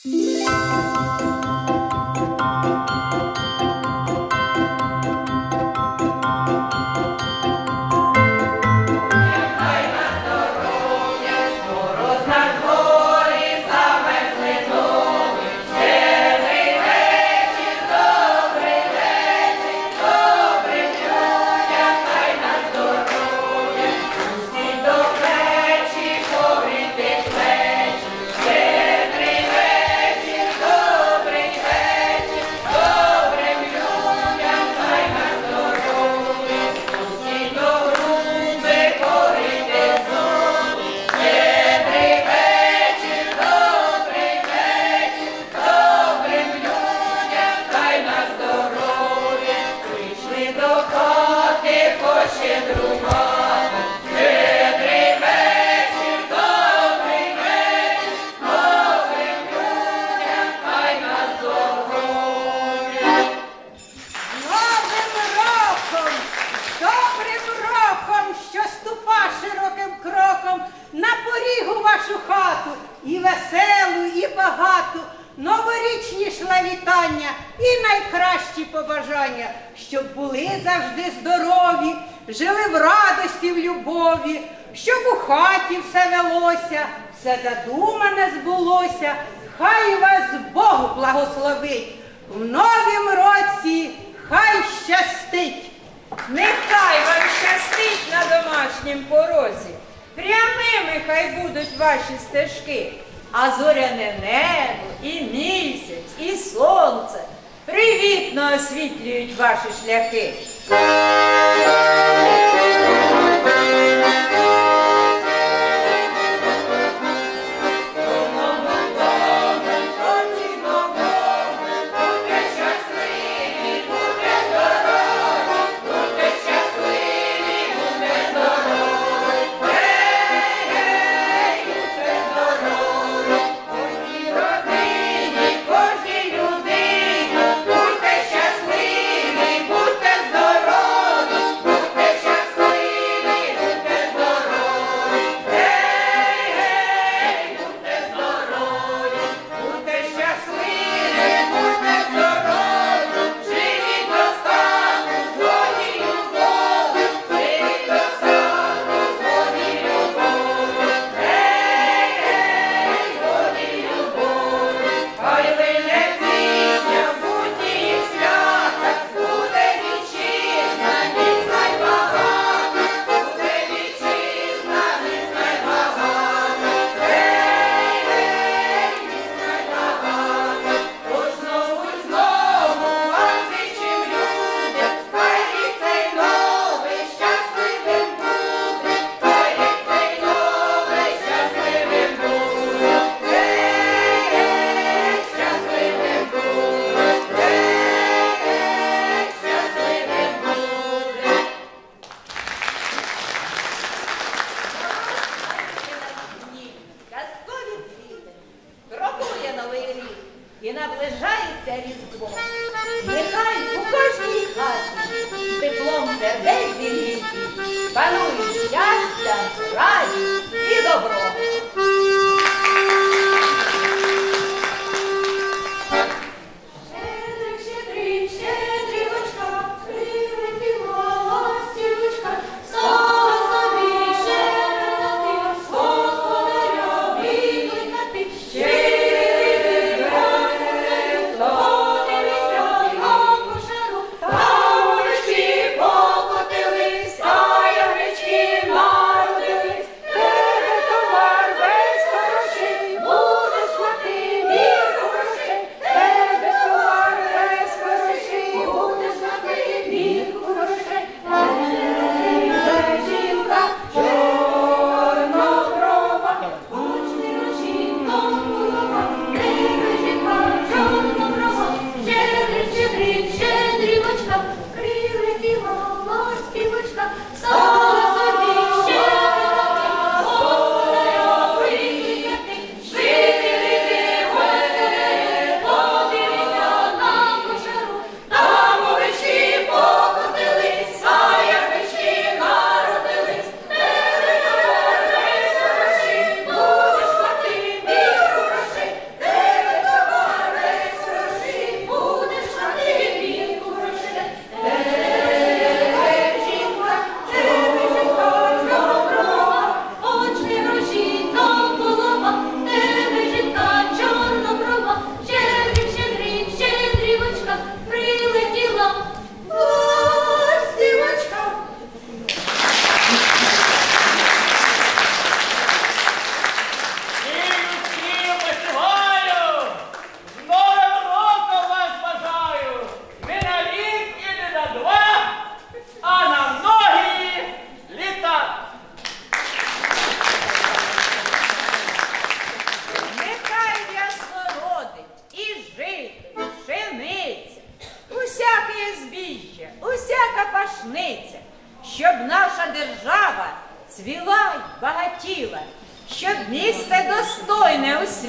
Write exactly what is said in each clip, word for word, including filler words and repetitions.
І веселу, і багату, новорічні шла вітання і найкращі побажання, щоб були завжди здорові, жили в радості, в любові, щоб у хаті все велося, все задумане збулося. Хай вас Бог благословить, в новім році хай щастить. Нехай вам щастить на домашнім порозі, прямими хай будуть ваші стежки, а зоряне небо, і місяць, і сонце привітно освітлюють ваші шляхи. І наближається Різдво. Нехай у кожній хаті теплом сердець зігріті панують щастя, радість і добро. Народились, де товар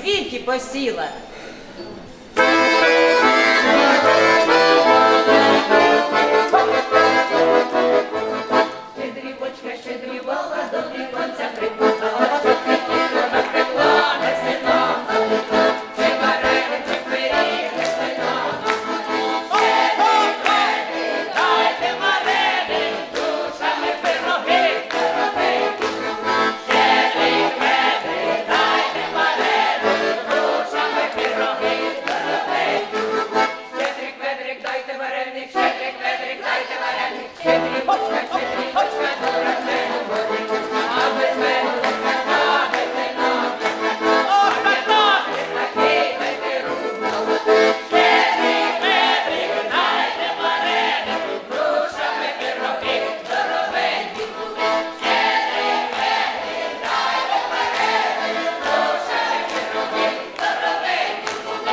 світі посіла. Щедрівочка щедрівала, до віконця припутала, що хотіла напекла на сина. Чи варени, чи пиріг, чи сина. Щедрик, ведрик, дайте варени, душами пироги, пироги. Щедрик, ведрик, дайте варени, душами пироги, пироги. Щедрик, ведрик, дайте вареник, щедрик, ведрик, дайте вареник, щедрівочка, щедрівочка, добра мене водить, а без мене лопата, без вина. Пам'ятати такий ветеру. Щедрик, ведрик, дайте вареник, душами пироги, здоровенькі. Щедрик, ведрик, дайте вареник, душами пироги, здоровенькі.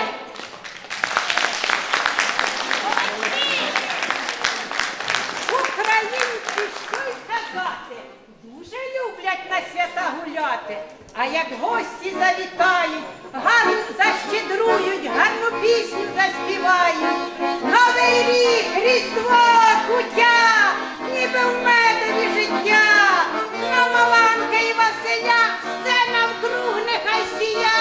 Українці, що й казати, дуже люблять на свята гуляти. А як гості завітають, гарно защедрують, гарну пісню заспівають. Новий рік, Різдво, куття, ніби в медові життя. На Маланка і Василя сцена вкруг нехай сія.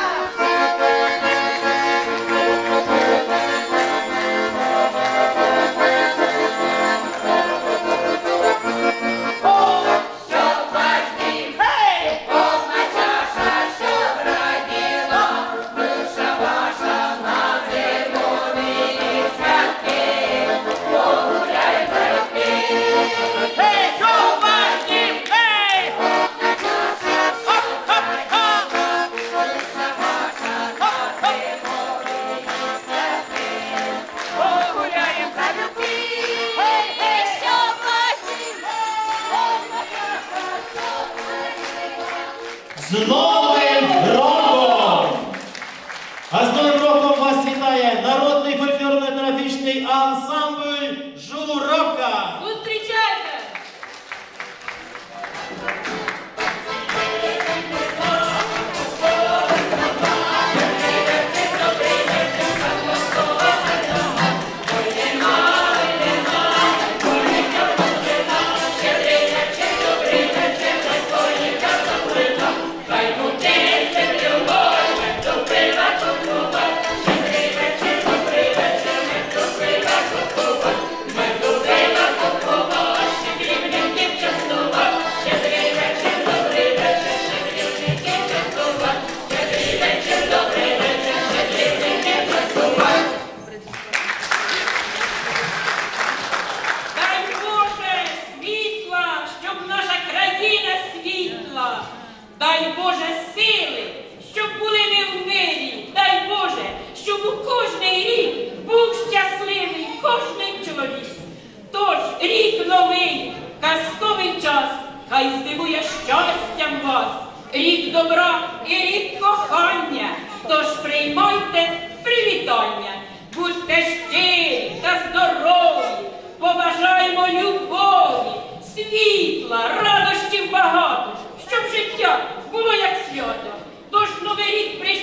Щоб ваш дім, повна чаша, щоб раділа, душа ваша на зимові святки, погуляй батьки. Щоб ваш дім, повна чаша, щоб раділа, душа ваша на зимові святки, погуляй батьки. Щоб ваш дім, повна чаша, щоб раділа. З Новим роком! А з Новим роком вас вітає народний фольклорно-етнографічний ансамбль «Журавка». Зустрічайте! Дай Боже світла, щоб наша країна світла. Дай Боже сили, щоб були ми в мирі. Дай Боже, щоб у кожний рік був щасливий кожний чоловік. Тож рік новий, казковий час, хай здивує щастям вас. Рік добра і рік кохання. Тож приймайте привітання. Будьте щирі та здорові. Побажаємо любові, світла, радощів багато, щоб життя було як свято. Тож новий рік прийшов.